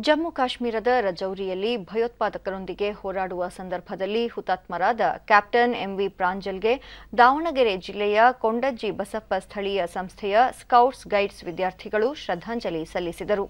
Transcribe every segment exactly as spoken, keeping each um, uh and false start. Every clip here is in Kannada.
ಜಮ್ಮು ಕಾಶ್ಮೀರದ ರಜೌರಿಯಲ್ಲಿ ಭಯೋತ್ಪಾದಕರೊಂದಿಗೆ ಹೋರಾಡುವ ಸಂದರ್ಭದಲ್ಲಿ ಹುತಾತ್ಮರಾದ ಕ್ಯಾಪ್ಟನ್ ಎಂವಿ ಪ್ರಾಂಜಲ್ಗೆ ದಾವಣಗೆರೆ ಜಿಲ್ಲೆಯ ಕೊಂಡಜ್ಜಿ ಬಸಪ್ಪ ಸ್ಥಳೀಯ ಸಂಸ್ಥೆಯ ಸ್ಕೌಟ್ಸ್ ಗೈಡ್ಸ್ ವಿದ್ಯಾರ್ಥಿಗಳು ಶ್ರದ್ಧಾಂಜಲಿ ಸಲ್ಲಿಸಿದರು.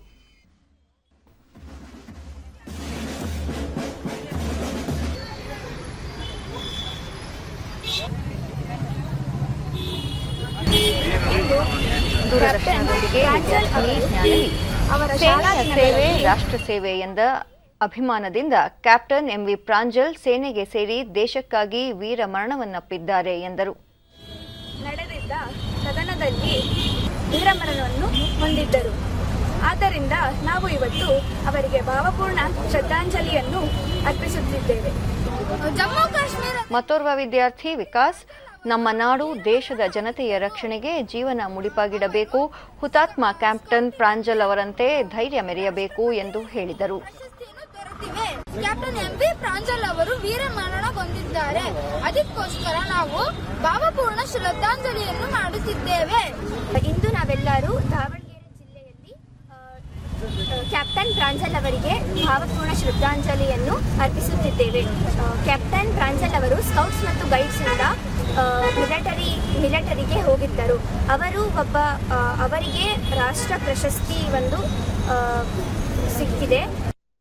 ದೂರದರ್ಶನದೊಂದಿಗೆ ವಿದ್ಯಾರ್ಥಿನಿ ಜ್ಞಾನವಿ ಸೇನೆಯ ಸೇವೆ ರಾಷ್ಟ್ರ ಸೇವೆ ಎಂದ ಅಭಿಮಾನದಿಂದ ಕ್ಯಾಪ್ಟನ್ ಎಂವಿ ಪ್ರಾಂಜಲ್ ಸೇನೆಗೆ ಸೇರಿ ದೇಶಕ್ಕಾಗಿ ವೀರ ಮರಣವನ್ನಪ್ಪಿದ್ದಾರೆ ಎಂದರು. ನಡೆದಿದ್ದ ಸದನದಲ್ಲಿ ವೀರಮರಣವನ್ನು ಹೊಂದಿದ್ದರು. ಆದ್ದರಿಂದ ನಾವು ಇವತ್ತು ಅವರಿಗೆ ಭಾವಪೂರ್ಣ ಶ್ರದ್ಧಾಂಜಲಿಯನ್ನು ಅರ್ಪಿಸುತ್ತಿದ್ದೇವೆ. ಜಮ್ಮು ಕಾಶ್ಮೀರ ಮತ್ತೋರ್ವ ವಿದ್ಯಾರ್ಥಿ ವಿಕಾಸ್, ನಮ್ಮ ನಾಡು ದೇಶದ ಜನತೆಯ ರಕ್ಷಣೆಗೆ ಜೀವನ ಮುಡಿಪಾಗಿಡಬೇಕು, ಹುತಾತ್ಮ ಕ್ಯಾಪ್ಟನ್ ಪ್ರಾಂಜಲ್ ಅವರಂತೆ ಧೈರ್ಯ ಮೆರೆಯಬೇಕು ಎಂದು ಹೇಳಿದರು. ಕ್ಯಾಪ್ಟನ್ ಎಂವಿ ಪ್ರಾಂಜಲ್ ಅವರು ವೀರ ಮರಣ ಹೊಂದಿದ್ದಾರೆ. ಅದಕ್ಕೋಸ್ಕರ ನಾವು ಭಾವಪೂರ್ಣ ಶ್ರದ್ಧಾಂಜಲಿಯನ್ನು ಮಾಡುತ್ತಿದ್ದೇವೆ. ಇಂದು ನಾವೆಲ್ಲರೂ ದಾವಣಗೆರೆ ಜಿಲ್ಲೆಯಲ್ಲಿ ಕ್ಯಾಪ್ಟನ್ ಪ್ರಾಂಜಲ್ ಅವರಿಗೆ ಭಾವಪೂರ್ಣ ಶ್ರದ್ಧಾಂಜಲಿಯನ್ನು ಅರ್ಪಿಸುತ್ತಿದ್ದೇವೆ. ಕ್ಯಾಪ್ಟನ್ ಪ್ರಾಂಜಲ್ ಅವರು ಸ್ಕೌಟ್ಸ್ ಮತ್ತು ಗೈಡ್ಸ್ ಇಂದ ಮಿಲಿಟರಿ ಮಿಲಿಟರಿಗೆ ಹೋಗಿದ್ದರು. ಅವರು ಒಬ್ಬ ಅವರಿಗೆ ರಾಷ್ಟ್ರ ಪ್ರಶಸ್ತಿ ಒಂದು ಸಿಕ್ಕಿದೆ.